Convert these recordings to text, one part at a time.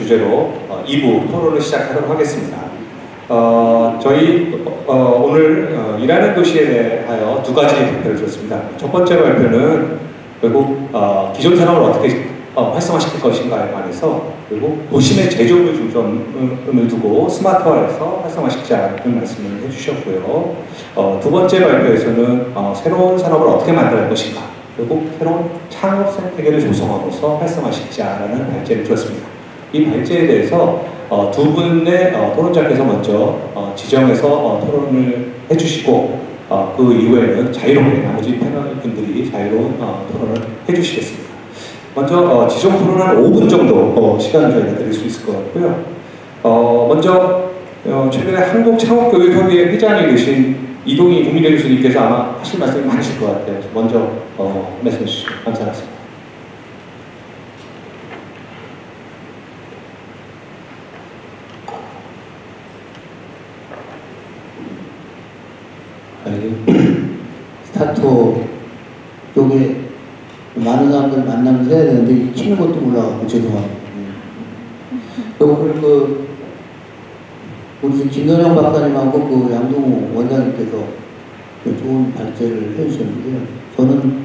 주제로 2부 토론을 시작하도록 하겠습니다. 저희 오늘 일하는 도시에 대하여 두 가지 발표를 드렸습니다. 첫 번째 발표는 결국 기존 산업을 어떻게 활성화시킬 것인가에 관해서, 그리고 도심의 제조업을 중점을 두고 스마트화해서 활성화시키자는 말씀을 해주셨고요. 두 번째 발표에서는 새로운 산업을 어떻게 만들 것인가, 그리고 새로운 창업 생태계를 조성하면서 활성화시키자라는 발제를 드렸습니다. 이 발제에 대해서 두 분의 토론자께서 먼저 지정해서 토론을 해주시고, 그 이후에는 자유롭게 나머지 패널 분들이 자유로운 토론을 해주시겠습니다. 먼저 지정 토론은 한 5분 정도 시간을 저희가 드릴 수 있을 것 같고요. 먼저 최근에 한국창업교육협의회 회장이 되신 이동희 국민대 교수님께서 아마 하실 말씀이 많으실 것 같아요. 먼저 말씀해 주시죠. 감사하겠습니다. 스타트업 쪽에 많은 사람들 만나면서 해야 되는데 키는 것도 몰라가지고 죄송합니다. 그리고 우리 김선영 박사님하고 그 양동우 원장님께서 좋은 발제를 해주셨는데요. 저는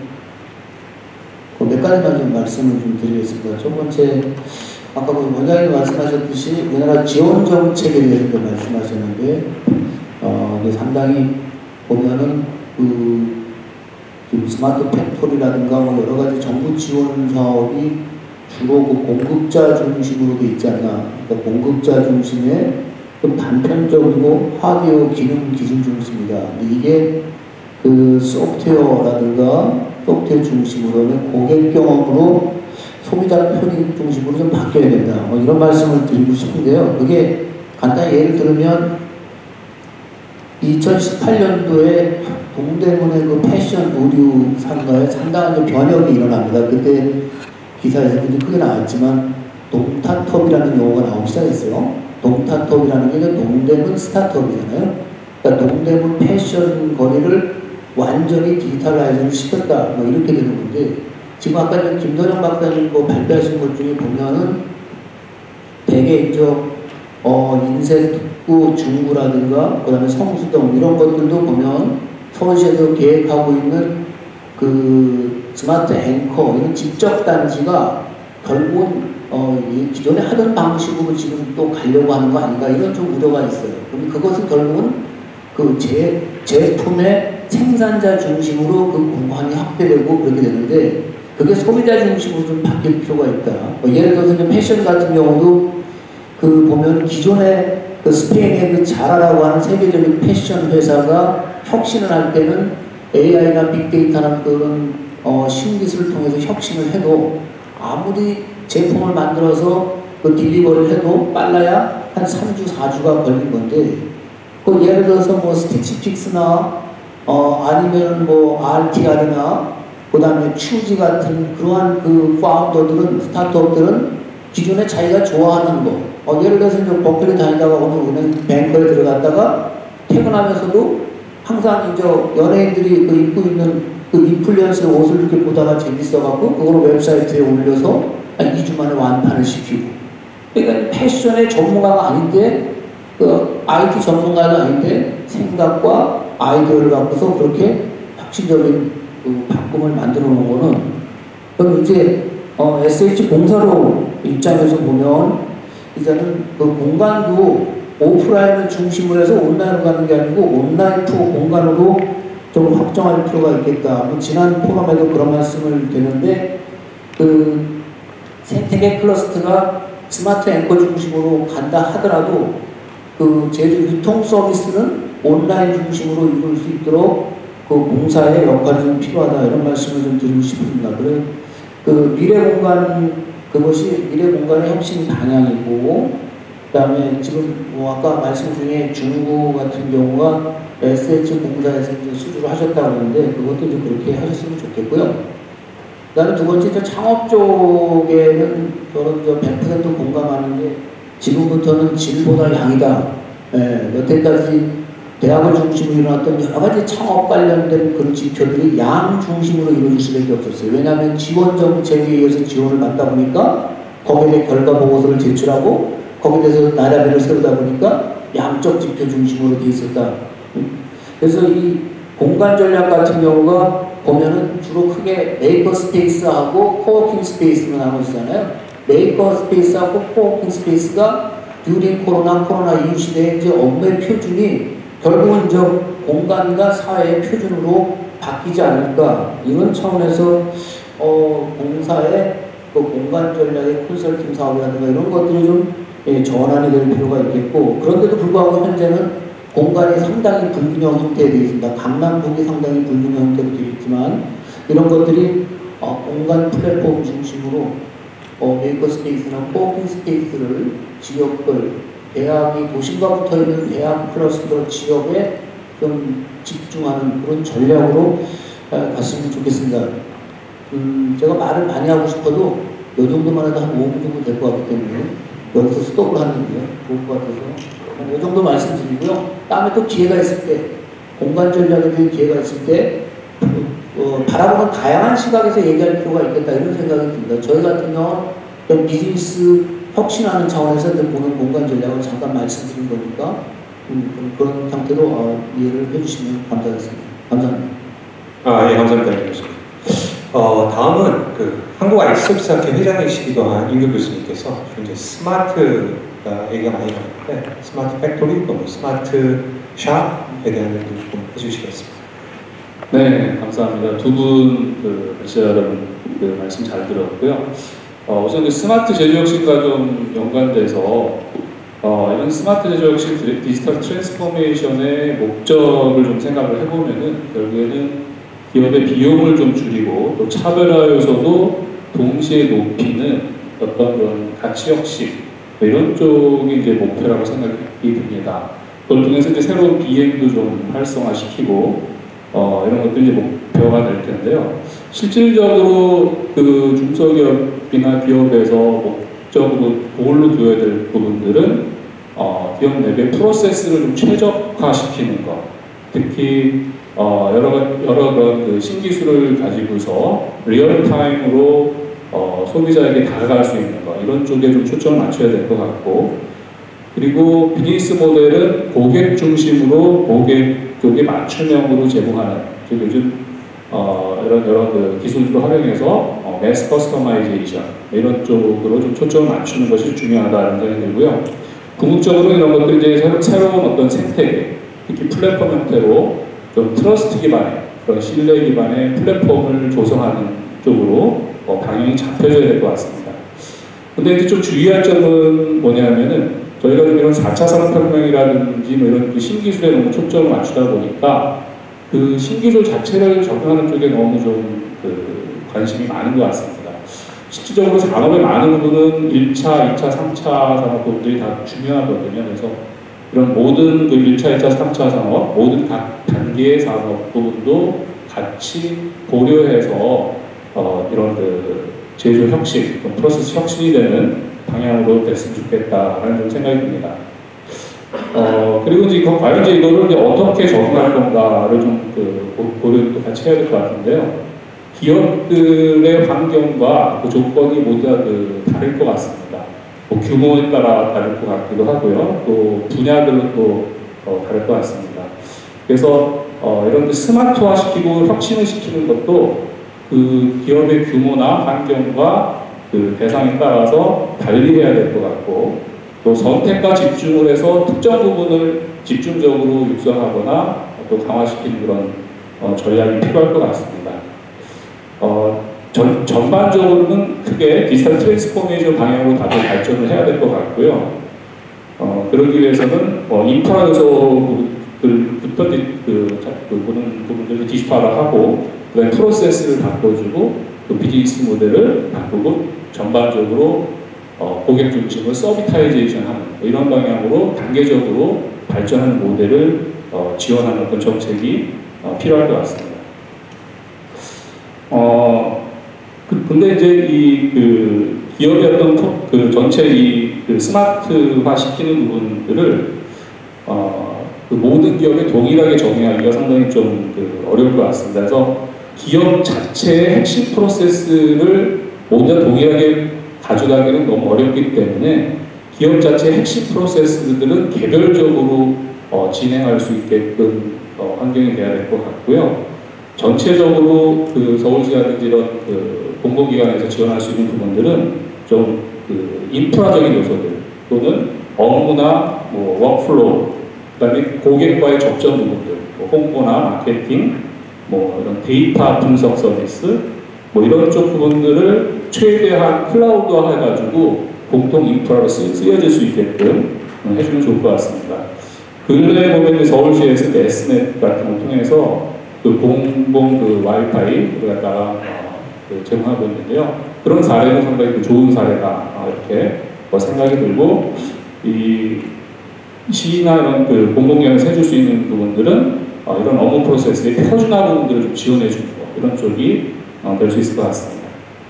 몇 가지만 좀 말씀을 좀 드리겠습니다. 첫 번째, 아까 그 원장님 말씀하셨듯이 우리나라 지원 정책에 대해서 말씀하셨는데, 이게 상당히 보면은 스마트 팩토리라든가 뭐 여러 가지 정부 지원 사업이 주로 그 공급자 중심으로 돼 있지 않나. 그러니까 공급자 중심의 좀 단편적이고 하드웨어 기능 기술 중심이다. 근데 이게 그 소프트웨어라든가 소프트웨어 중심으로는 고객 경험으로 소비자 편익 중심으로 좀 바뀌어야 된다. 뭐 이런 말씀을 드리고 싶은데요. 그게 간단히 예를 들면 2018년도에 동대문의 그 패션 의류 상가에 상당한 변혁이 일어납니다. 그때 기사에서 굉장히 크게 나왔지만 동타톱이라는 용어가 나오기 시작했어요. 동타톱이라는 게 동대문 스타트업이잖아요. 그러니까 동대문 패션 거리를 완전히 디지털라이즈를 시켰다. 뭐 이렇게 되는 건데, 지금 아까 김선영 박사님 뭐 발표하신 것 중에 보면은 대개 인쇄 특구 중구라든가 그다음에 성수동 이런 것들도 보면 서울시에서 계획하고 있는 그 스마트 앵커 이런 지적 단지가 결국은 기존에 하던 방식으로 지금 또 가려고 하는 거 아닌가 이런 좀 우려가 있어요. 그럼 그것은 결국은 그 제품의 생산자 중심으로 그 공간이 확대되고 그렇게 되는데, 그게 소비자 중심으로 좀 바뀔 필요가 있다. 예를 들어서 이제 패션 같은 경우도 그 보면 기존에 그 스페인의 그 자라라고 하는 세계적인 패션 회사가 혁신을 할 때는 AI나 빅데이터나 그런 신기술을 통해서 혁신을 해도 아무리 제품을 만들어서 그 딜리버리를 해도 빨라야 한 3주, 4주가 걸린 건데, 그 예를 들어서 뭐 스티치픽스나 아니면 뭐 RTR이나 그 다음에 츄지 같은 그러한 그 파운더들은, 스타트업들은 기존에 자기가 좋아하는 거, 예를 들어서 이제 버클리 다니다가 오늘 은행 뱅커에 들어갔다가 퇴근하면서도 항상 이제 연예인들이 그 입고 있는 그 인플루언서 옷을 이렇게 보다가 재밌어갖고 그걸 웹사이트에 올려서 한 2주 만에 완판을 시키고. 그러니까 패션의 전문가가 아닌데, 그 IT 전문가가 아닌데 생각과 아이디어를 갖고서 그렇게 혁신적인 그 바꿈을 만들어 놓은 거는, 그럼 이제 SH 공사로 입장에서 보면 이제는 그 공간도 오프라인을 중심으로 해서 온라인으로 가는 게 아니고 온라인 투어 공간으로 좀 확정할 필요가 있겠다. 뭐 지난 포럼에도 그런 말씀을 드렸는데, 그 생태계 클러스터가 스마트 앵커 중심으로 간다 하더라도 그 제조 유통 서비스는 온라인 중심으로 이룰 수 있도록 그 공사의 역할이 좀 필요하다. 이런 말씀을 좀 드리고 싶습니다. 그래 그 미래 공간, 그것이 미래 공간의 혁신 방향이고, 그 다음에 지금 뭐 아까 말씀 중에 중구 같은 경우가 SH 공사에서 이제 수주를 하셨다고 하는데 그것도 이제 그렇게 하셨으면 좋겠고요. 그 다음에 두 번째, 창업 쪽에는 저는 100% 공감하는 게 지금부터는 질보다 양이다. 여태까지 대학을 중심으로 일어났던 여러 가지 창업 관련된 그런 지표들이 양 중심으로 이루어질 수밖에 없었어요. 왜냐하면 지원 정책에 의해서 지원을 받다 보니까 거기에 대해 결과 보고서를 제출하고 거기에 대해서 나라별을 세우다 보니까 양적 지표 중심으로 돼 있었다. 그래서 이 공간 전략 같은 경우가 보면은 주로 크게 메이커 스페이스하고 코워킹 스페이스로 나눠지잖아요. 메이커 스페이스하고 코워킹 스페이스가 듀링 코로나 이후 시대에 이제 업무의 표준이 결국은 이제 공간과 사회의 표준으로 바뀌지 않을까, 이런 차원에서 공사의 그 공간 전략의 컨설팅 사업이라든가 이런 것들이 좀 전환이 될 필요가 있겠고, 그런데도 불구하고 현재는 공간이 상당히 불균형 형태에 되어 있습니다. 강남북이 상당히 불균형 형태로 되어 있지만 이런 것들이 공간 플랫폼 중심으로 메이커 스페이스나 코워킹 스페이스를 지역별, 대학이 도심과 붙어 있는 대학 클러스터 지역에 좀 집중하는 그런 전략으로 갔으면 좋겠습니다. 제가 말을 많이 하고 싶어도 이 정도만 해도 한 5분 정도 될 것 같기 때문에 여기서 스톱을 하는 게 좋을 것 같아서 이 정도 말씀드리고요. 다음에 또 기회가 있을 때, 공간 전략에 대한 기회가 있을 때 바라보는 다양한 시각에서 얘기할 필요가 있겠다, 이런 생각이 듭니다. 저희 같은 경우는 비즈니스 혁신하는 차원에서 보는 공간 전략을 잠깐 말씀드린 거니까 그런 상태로 이해를 해주시면 감사하겠습니다. 감사합니다. 예, 감사합니다. 다음은 그 한국 IT 서비스 학회 회장이시기도 한 임규 교수님께서 이제 스마트가 얘기가 많이 나오는데 스마트 팩토리 또는 스마트 샵에 대한 얘기 좀 해주시겠습니다. 네, 감사합니다. 두 분 여러분 말씀 잘 들었고요. 우선 그 스마트 제조혁신과 좀 연관돼서 이런 스마트 제조혁신 디지털 트랜스포메이션의 목적을 좀 생각을 해보면은 결국에는 기업의 비용을 좀 줄이고 또 차별화 요소도 동시에 높이는 어떤 그런 가치 혁신 이런 쪽이 이제 목표라고 생각이 듭니다. 그걸 통해서 이제 새로운 비행도 좀 활성화시키고 이런 것도 이제 목표가 될 텐데요. 실질적으로 그 중소기업이나 기업에서 목적으로 고울로 두어야 될 부분들은 기업 내부의 프로세스를 좀 최적화시키는 것, 특히 여러 그런 그 신기술을 가지고서 리얼타임으로 소비자에게 다가갈 수 있는 것, 이런 쪽에 좀 초점을 맞춰야 될 것 같고, 그리고 비즈니스 모델은 고객 중심으로 고객 쪽에 맞춤형으로 제공하는, 즉 요즘 이런 여러 그 기술을 활용해서 매스 커스터마이제이션 이런 쪽으로 좀 초점을 맞추는 것이 중요하다는 생각이 들고요. 궁극적으로 이런 것들이 이제 새로운 어떤 생태계, 특히 플랫폼 형태로 좀 트러스트 기반의 그런 신뢰 기반의 플랫폼을 조성하는 쪽으로 방향이 잡혀져야 될 것 같습니다. 근데 이제 좀 주의할 점은 뭐냐면은 저희가 좀 이런 4차 산업혁명이라든지 뭐 이런 그 신기술에 너무 초점을 맞추다 보니까 그 신기술 자체를 적용하는 쪽에 너무 좀 관심이 많은 것 같습니다. 실질적으로 산업의 많은 부분은 1차, 2차, 3차 산업 부분들이 다 중요하거든요. 그래서 이런 모든 그 1차, 2차, 3차 산업, 모든 각 단계의 산업 부분도 같이 고려해서 이런 그 제조 혁신, 프로세스 혁신이 되는 방향으로 됐으면 좋겠다라는 좀 생각이 듭니다. 그리고 이제 과연 이제 이거를 이제 어떻게 적용할 건가를 좀 고려도 같이 해야 될 것 같은데요. 기업들의 환경과 그 조건이 모두 다 다를 것 같습니다. 뭐 규모에 따라 다를 것 같기도 하고요. 또 분야별로 또 다를 것 같습니다. 그래서 이런 스마트화 시키고 혁신을 시키는 것도 그 기업의 규모나 환경과 그 대상에 따라서 달리해야 될 것 같고, 또 선택과 집중을 해서 특정 부분을 집중적으로 육성하거나 또 강화시키는 그런 전략이 필요할 것 같습니다. 전반적으로는 크게 디지털 트랜스포메이션 방향으로 다들 발전을 해야 될 것 같고요. 그러기 위해서는 인프라 요소부터 보는 부분들을 디지털화하고, 그다음에 프로세스를 바꿔주고, 또 비즈니스 모델을 바꾸고, 전반적으로 고객 중심으로 서비타이제이션하는 이런 방향으로 단계적으로 발전하는 모델을 지원하는 어떤 정책이 필요할 것 같습니다. 근데 이제 기업의 어떤 전체 스마트화 시키는 부분들을 모든 기업에 동일하게 적용하기가 상당히 좀 어려울 것 같습니다. 그래서 기업 자체의 핵심 프로세스를 모두 동일하게 가져가기는 너무 어렵기 때문에 기업 자체의 핵심 프로세스들은 개별적으로 진행할 수 있게끔 환경이 돼야 될 것 같고요. 전체적으로 그 서울시라든지 이런 그 공공기관에서 지원할 수 있는 부분들은 좀 그 인프라적인 요소들 또는 업무나 뭐 워크플로우, 그다음에 고객과의 접점 부분들, 뭐 홍보나 마케팅, 뭐 이런 데이터 분석 서비스, 뭐 이런 쪽 부분들을 최대한 클라우드화 해가지고 공통 인프라로 쓰여질 수 있게끔 해주면 좋을 것 같습니다. 근래에 보면 서울시에서 Snet 같은 걸 통해서 그 공공 그 와이파이를 갖다가 제공하고 있는데요. 그런 사례도 상당히 좋은 사례다 이렇게 생각이 들고, 이 시나 이런 그 공공기관에서 해줄 수 있는 부분들은 이런 업무 프로세스의 표준화 부분들을 좀 지원해주고 이런 쪽이 될 수 있을 것 같습니다.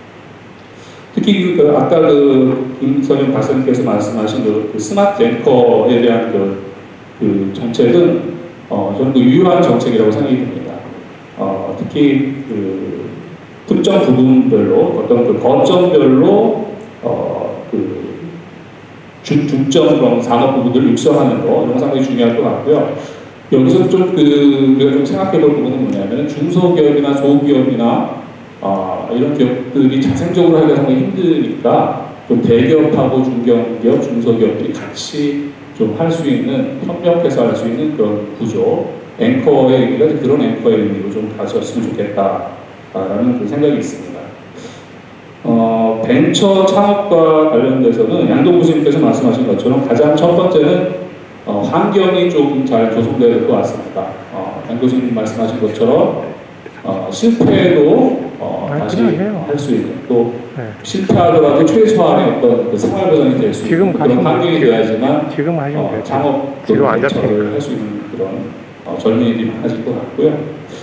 특히 아까 김선영 박사님께서 말씀하신 그 스마트 앵커에 대한 그 정책은 저는 유효한 정책이라고 생각이 듭니다. 특히 그 특정 부분별로 어떤 그 거점별로 중점 그런 산업 부분들을 육성하는 거 이런 거 상당히 중요할 것 같고요. 여기서 좀 우리가 좀 생각해볼 부분은 뭐냐면 중소기업이나 소기업이나 이런 기업들이 자생적으로 하기가 상당히 힘드니까 좀 대기업하고 중견기업, 중소기업들이 같이 좀 할 수 있는, 협력해서 할 수 있는 그런 구조, 앵커의 의미가 그런 앵커의 의미로 좀 가졌으면 좋겠다라는 그 생각이 있습니다. 벤처 창업과 관련돼서는 양동 교수님께서 말씀하신 것처럼 가장 첫 번째는 환경이 좀 잘 조성되어야 될 것 같습니다. 양 교수님 말씀하신 것처럼 실패도 다시 할 수 있는, 또 실패하더라도 최소한의 어떤 그 생활 보장이 될 수 있는 그런 환경이 되어야지만 창업 벤처를 할 수 있는 그런 젊은이들이 많아질 것 같고요.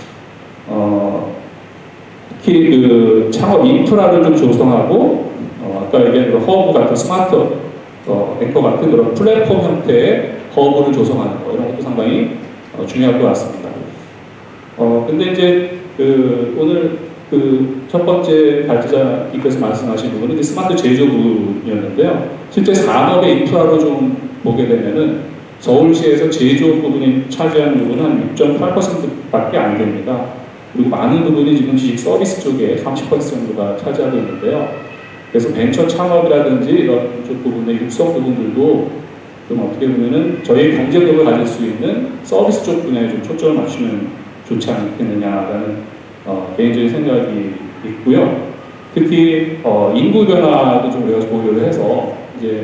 특히 그 창업 인프라를 좀 조성하고 아까 얘기한 그런 허브 같은 스마트 앵커 같은 그런 플랫폼 형태의 허브를 조성하는 거 이런 것도 상당히 중요할 것 같습니다. 근데 이제 오늘 첫 번째 발제자님께서 말씀하신 부분은 이제 스마트 제조 부분이었는데요. 실제 산업의 인프라로 좀 보게 되면은 서울시에서 제조 부분이 차지하는 부분은 한 6.8%밖에 안 됩니다. 그리고 많은 부분이 지금 지식 서비스 쪽에 30% 정도가 차지하고 있는데요. 그래서 벤처 창업이라든지 이런 쪽 부분의 육성 부분들도 좀 어떻게 보면은 저희 경쟁력을 가질 수 있는 서비스 쪽 분야에 좀 초점을 맞추면 좋지 않겠느냐라는 개인적인 생각이 있고요. 특히 인구 변화도 좀 우리가 고려를 해서 이제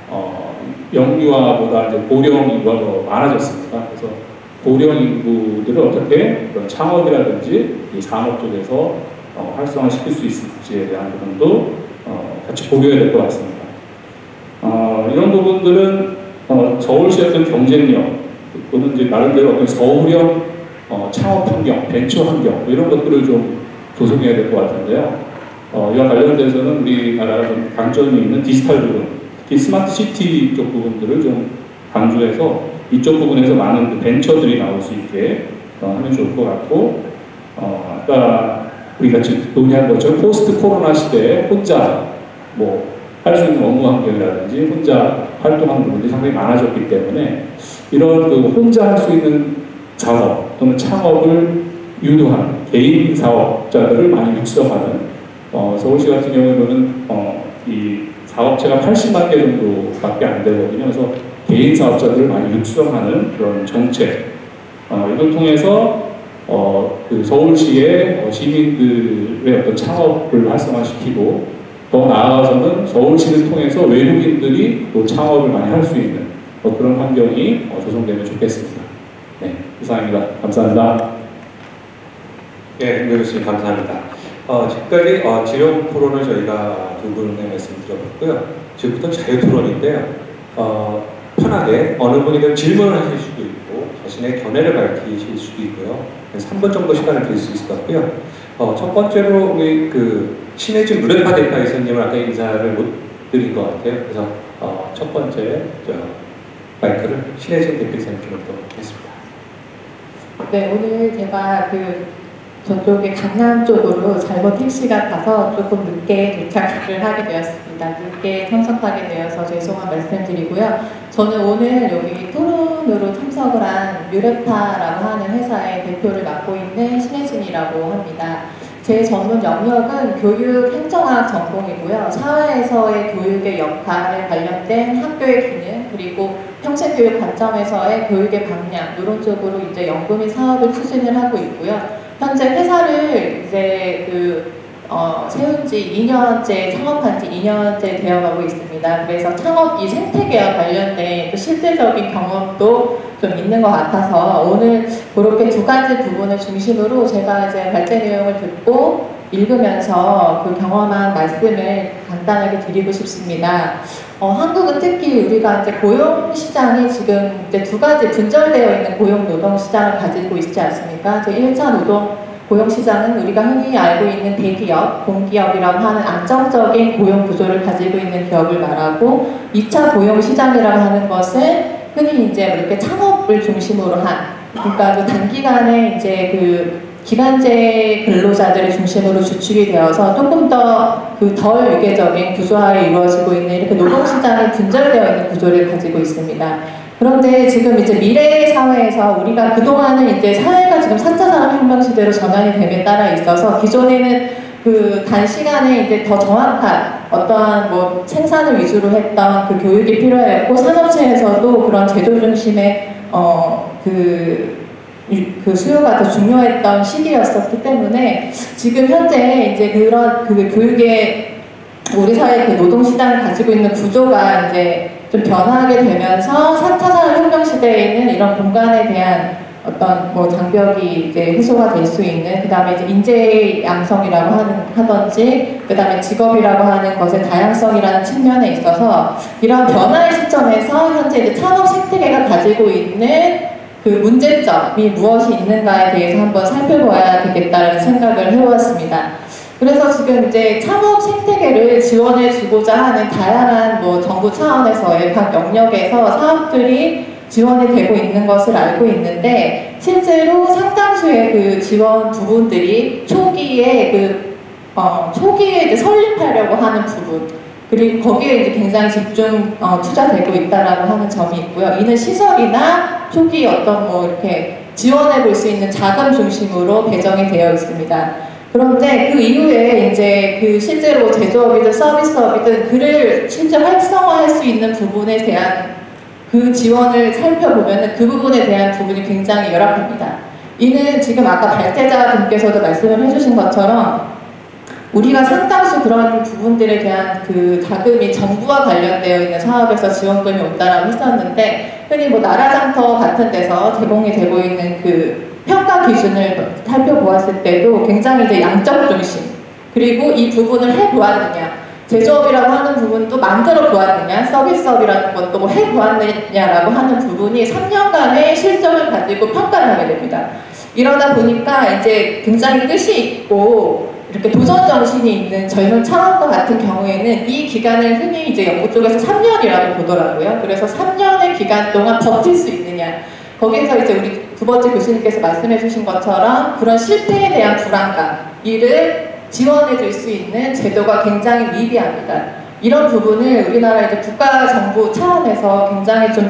영유아보다 이제 고령 인구가 더 많아졌습니다. 그래서 고령 인구들을 어떻게 그런 창업이라든지 이 산업 쪽에서 활성화시킬 수 있을지에 대한 부분도 같이 고려해야 될 것 같습니다. 이런 부분들은 서울시의 어떤 경쟁력 또는 이제 나름대로 어떤 서울형 창업 환경, 벤처 환경 이런 것들을 좀 조성해야 될 것 같은데요. 이와 관련돼서는 우리나라가 좀 강점이 있는 디지털 부분, 특히 스마트 시티 쪽 부분들을 좀 강조해서 이쪽 부분에서 많은 그 벤처들이 나올 수 있게 하면 좋을 것 같고, 아까 우리가 지금 논의한 것처럼 포스트 코로나 시대에 혼자 뭐 할 수 있는 업무 환경이라든지 혼자 활동하는 부분들이 상당히 많아졌기 때문에 이런 그 혼자 할 수 있는 사업 또는 창업을 유도하는 개인 사업자들을 많이 육성하는 서울시 같은 경우에는 이 사업체가 80만 개 정도밖에 안 되거든요. 그래서 개인 사업자들을 많이 육성하는 그런 정책 이걸 통해서 그 서울시의 시민들의 어떤 창업을 활성화시키고 더 나아가서는 서울시를 통해서 외국인들이 또 창업을 많이 할 수 있는 그런 환경이 조성되면 좋겠습니다. 네, 이상입니다. 감사합니다. 네, 김 교수님 감사합니다. 지금까지 지령 토론을 저희가 두 분의 말씀 드려봤고요. 지금부터 자유 토론인데요. 편하게 어느 분이든 질문을 하실 수도 있고 자신의 견해를 밝히실 수도 있고요. 3분 정도 시간을 드릴 수 있을 것 같고요. 첫 번째로 우리 신혜진 루렌파 대표이사님을 아까 인사를 못 드린 것 같아요. 그래서 첫 번째 마이크를 신혜진 대표이사님께 드리도록 하겠습니다. 네, 오늘 제가 저쪽에 강남 쪽으로 잘못 택시가 가서 조금 늦게 도착을 하게 되었습니다. 늦게 참석하게 되어서 죄송한 말씀드리고요. 저는 오늘 여기 토론으로 참석을 한 뮤레파라고 하는 회사의 대표를 맡고 있는 신혜진이라고 합니다. 제 전문 영역은 교육 행정학 전공이고요. 사회에서의 교육의 역할에 관련된 학교의 기능, 그리고 평생교육 관점에서의 교육의 방향, 이런 쪽으로 이제 연구 및 사업을 추진을 하고 있고요. 현재 회사를 이제 세운 지 2년째, 창업한 지 2년째 되어가고 있습니다. 그래서 창업 이 생태계와 관련된 그 실질적인 경험도 좀 있는 것 같아서 오늘 그렇게 두 가지 부분을 중심으로 제가 이제 발제 내용을 듣고 읽으면서 그 경험한 말씀을 간단하게 드리고 싶습니다. 한국은 특히 우리가 이제 고용 시장이 지금 이제 두 가지 분절되어 있는 고용 노동 시장을 가지고 있지 않습니까? 제 1차 노동 고용 시장은 우리가 흔히 알고 있는 대기업, 공기업이라고 하는 안정적인 고용 구조를 가지고 있는 기업을 말하고 2차 고용 시장이라고 하는 것은 흔히 이제 이렇게 창업을 중심으로 한 그러니까 그 단기간에 이제 그 기간제 근로자들을 중심으로 주축이 되어서 조금 더 그 덜 유계적인 구조화에 이루어지고 있는 이렇게 노동시장이 분절되어 있는 구조를 가지고 있습니다. 그런데 지금 이제 미래 사회에서 우리가 그동안은 이제 사회가 지금 4차 산업혁명 시대로 전환이 됨에 따라 있어서 기존에는 그 단시간에 이제 더 정확한 어떠한 뭐 생산을 위주로 했던 그 교육이 필요했고 산업체에서도 그런 제조 중심의 그 수요가 더 중요했던 시기였었기 때문에 지금 현재 이제 그런 그 교육의 우리 사회 그 노동시장을 가지고 있는 구조가 이제 좀 변화하게 되면서 4차 산업혁명 시대에는 이런 공간에 대한 어떤 뭐 장벽이 이제 해소가 될 수 있는 그 다음에 이제 인재 양성이라고 하든지 그 다음에 직업이라고 하는 것의 다양성이라는 측면에 있어서 이런 변화의 시점에서 현재 이제 창업 생태계가 가지고 있는 그 문제점이 무엇이 있는가에 대해서 한번 살펴봐야 되겠다는 생각을 해보았습니다. 그래서 지금 이제 창업 생태계를 지원해주고자 하는 다양한 뭐 정부 차원에서의 각 영역에서 사업들이 지원이 되고 있는 것을 알고 있는데 실제로 상당수의 그 지원 부분들이 초기에 이제 설립하려고 하는 부분 그리고 거기에 이제 굉장히 집중 투자되고 있다라고 하는 점이 있고요. 이는 시설이나 초기 어떤 뭐 이렇게 지원해 볼 수 있는 자금 중심으로 배정이 되어 있습니다. 그런데 그 이후에 이제 그 실제로 제조업이든 서비스업이든 그를 실제 활성화할 수 있는 부분에 대한 그 지원을 살펴보면 그 부분에 대한 부분이 굉장히 열악합니다. 이는 지금 아까 발제자분께서도 말씀을 해주신 것처럼 우리가 상당수 그런 부분들에 대한 그 자금이 정부와 관련되어 있는 사업에서 지원금이 온다라고 했었는데 흔히 뭐 나라장터 같은 데서 제공이 되고 있는 그 평가 기준을 살펴보았을 때도 굉장히 이제 양적 중심 그리고 이 부분을 해보았느냐 제조업이라고 하는 부분도 만들어 보았느냐 서비스업이라는 것도 뭐 해보았느냐라고 하는 부분이 3년간의 실적을 가지고 평가를 하게 됩니다. 이러다 보니까 이제 굉장히 뜻이 있고 이렇게 도전 정신이 있는 젊은 창업가 같은 경우에는 이 기간을 흔히 이제 연구 쪽에서 3년이라고 보더라고요. 그래서 3년의 기간 동안 버틸 수 있느냐. 거기서 이제 우리 두 번째 교수님께서 말씀해 주신 것처럼 그런 실패에 대한 불안감, 이를 지원해 줄 수 있는 제도가 굉장히 미비합니다. 이런 부분을 우리나라 이제 국가 정부 차원에서 굉장히 좀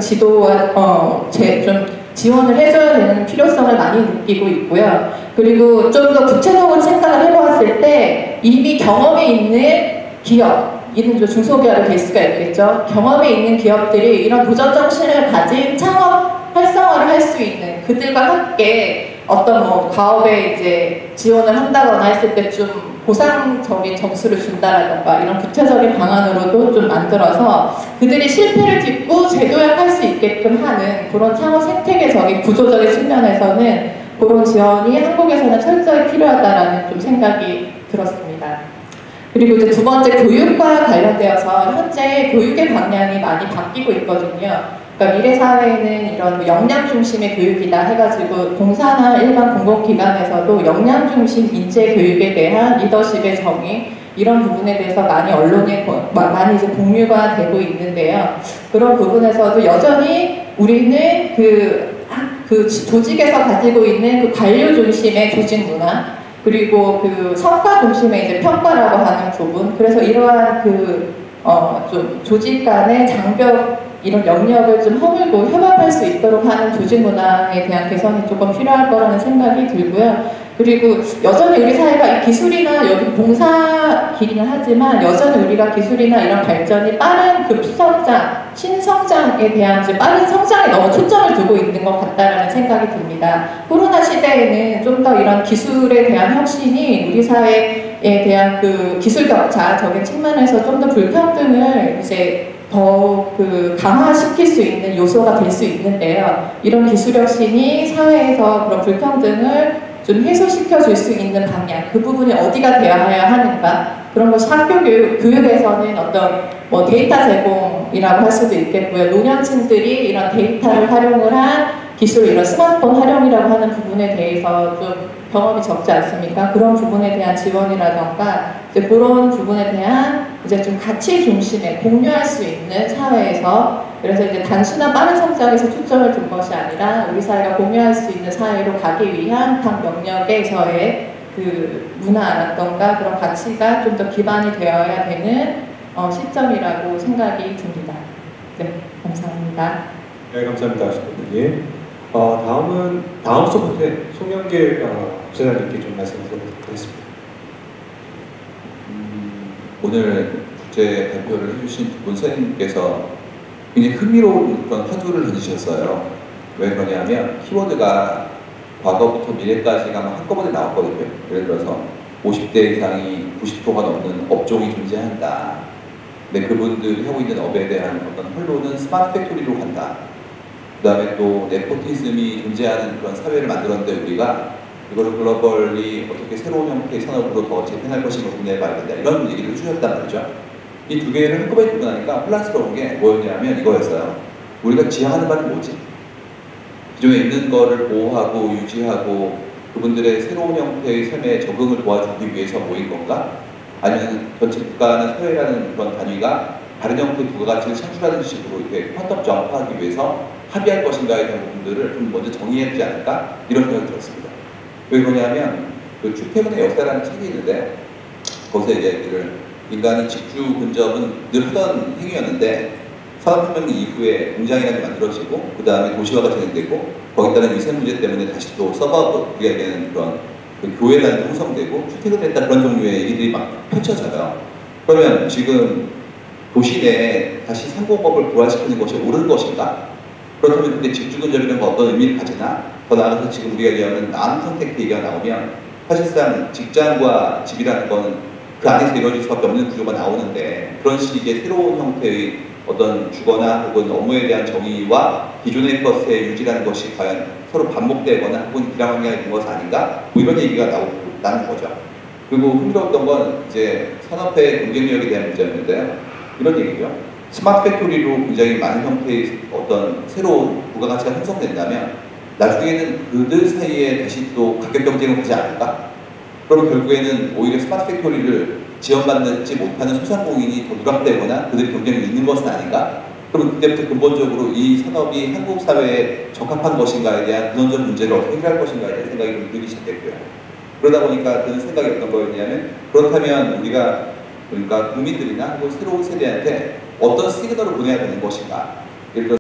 좀 지원을 해줘야 되는 필요성을 많이 느끼고 있고요. 그리고 좀 더 구체적으로 생각을 해보았을 때 이미 경험이 있는 기업, 이는 좀 중소기업이 될 수가 있겠죠. 경험이 있는 기업들이 이런 도전 정신을 가진 창업 활성화를 할 수 있는 그들과 함께 어떤 뭐 가업에 이제 지원을 한다거나 했을 때 좀 보상적인 점수를 준다라던가 이런 구체적인 방안으로도 좀 만들어서 그들이 실패를 딛고 재도약할 수 있게끔 하는 그런 창업 생태계적인 구조적인 측면에서는 그런 지원이 한국에서는 철저히 필요하다라는 좀 생각이 들었습니다. 그리고 이제 두 번째 교육과 관련되어서 현재 교육의 방향이 많이 바뀌고 있거든요. 그러니까 미래 사회에는 이런 역량 중심의 교육이다 해가지고 공사나 일반 공공기관에서도 역량 중심 인재 교육에 대한 리더십의 정의 이런 부분에 대해서 많이 언론에 많이 이제 공유가 되고 있는데요. 그런 부분에서도 여전히 우리는 그 조직에서 가지고 있는 그 관료 중심의 조직 문화 그리고 그 성과 중심의 이제 평가라고 하는 부분, 그래서 이러한 좀 조직 간의 장벽 이런 영역을 좀 허물고 협업할 수 있도록 하는 조직 문화에 대한 개선이 조금 필요할 거라는 생각이 들고요. 그리고 여전히 우리 사회가 이 기술이나 여기 봉사길이긴 하지만 여전히 우리가 기술이나 이런 발전이 빠른 급성장, 신성장에 대한 이제 빠른 성장에 너무 초점을 두고 있는 것 같다라는 생각이 듭니다. 코로나 시대에는 좀 더 이런 기술에 대한 혁신이 우리 사회에 대한 그 기술 격차적인 측면에서 좀 더 불평등을 이제 더욱 강화시킬 수 있는 요소가 될 수 있는데요. 이런 기술 혁신이 사회에서 그런 불평등을 좀 해소시켜 줄 수 있는 방향, 그 부분이 어디가 되어야 하는가, 그런 것이 학교 교육에서는 어떤 뭐 데이터 제공이라고 할 수도 있겠고요. 노년층들이 이런 데이터를 활용을 한 기술, 이런 스마트폰 활용이라고 하는 부분에 대해서 좀 경험이 적지 않습니까? 그런 부분에 대한 지원이라던가 이제 그런 부분에 대한 이제 좀 가치 중심의 공유할 수 있는 사회에서, 그래서 이제 단순한 빠른 성장에서 초점을 둔 것이 아니라 우리 사회가 공유할 수 있는 사회로 가기 위한 각 영역에서의 그 문화라던가 그런 가치가 좀 더 기반이 되어야 되는 시점이라고 생각이 듭니다. 네, 감사합니다. 네, 감사합니다, 신부님. 다음 소프트에 송영길 부사장님께 좀 말씀드리도록 하겠습니다. 오늘 국제 발표를 해주신 두 분 선생님께서 굉장히 흥미로운 그런 화두를 던지셨어요. 왜 그러냐면 키워드가 과거부터 미래까지가 한꺼번에 나왔거든요. 예를 들어서 50대 이상이 90%가 넘는 업종이 존재한다. 근데 그분들이 하고 있는 업에 대한 어떤 활로는 스마트 팩토리로 간다. 그 다음에 또 네포티즘이 존재하는 그런 사회를 만들었는데 우리가 이거를 글로벌리 어떻게 새로운 형태의 산업으로 더 재편할 것인가 고민해 봐야 된다. 이런 얘기를 해주셨단 말이죠. 이 두 개를 한꺼번에 듣고 나니까 혼란스러운 게 뭐였냐면 이거였어요. 우리가 지향하는 바는 뭐지? 기존에 있는 거를 보호하고 유지하고 그분들의 새로운 형태의 삶에 적응을 도와주기 위해서 모인 건가? 아니면 전체 국가나 사회라는 그런 단위가 다른 형태의 부가가치를 창출하는 식으로 이렇게 퀀텀 점프하기 위해서 합의할 것인가에 대한 부분들을 좀 먼저 정의해야 되지 않을까? 이런 생각이 들었습니다. 왜 그러냐면 그 출퇴근의 역사라는 책이 있는데 거기서 얘기를 인간이 직주 근접은 늘 하던 행위였는데 산업혁명 이후에 공장이라는 게 만들어지고 그 다음에 도시화가 진행되고 거기에 따른 위생 문제 때문에 다시 또 서버브, 우리가 얘기하는 그런 그 교회라는 게 형성되고 출퇴근했다 그런 종류의 얘기들이 막 펼쳐져요. 그러면 지금 도시 내에 다시 상공업을 부활시키는 것이 옳은 것인가? 그렇다면 그때 직주근접이라는 건 어떤 의미를 가지나? 더 나아가서 지금 우리가 얘기하는 남 선택 얘기가 나오면 사실상 직장과 집이라는 건 그 안에서 이루어질 수밖에 없는 구조가 나오는데 그런 식의 새로운 형태의 어떤 주거나 혹은 업무에 대한 정의와 기존의 것의 유지라는 것이 과연 서로 반복되거나 혹은 비례관계가 있는 것은 아닌가? 뭐 이런 얘기가 나오는 거죠. 그리고 흥미로웠던 건 이제 산업의 경쟁력에 대한 문제였는데요. 이런 얘기죠. 스마트 팩토리로 굉장히 많은 형태의 어떤 새로운 부가가치가 형성된다면 나중에는 그들 사이에 다시 또 가격 경쟁을 하지 않을까? 그럼 결국에는 오히려 스마트 팩토리를 지원받지 못하는 소상공인이 더 누락되거나 그들이 경쟁이 있는 것은 아닌가? 그럼 그때부터 근본적으로 이 산업이 한국 사회에 적합한 것인가에 대한 근원적 문제를 어떻게 해결할 것인가에 대한 생각이 좀 들기 시작했고요. 그러다 보니까 드는 생각이 어떤 거였냐면 그렇다면 우리가 그러니까 국민들이나 혹은 새로운 세대한테 어떤 시그널을 보내야 되는 것인가? 예를 들어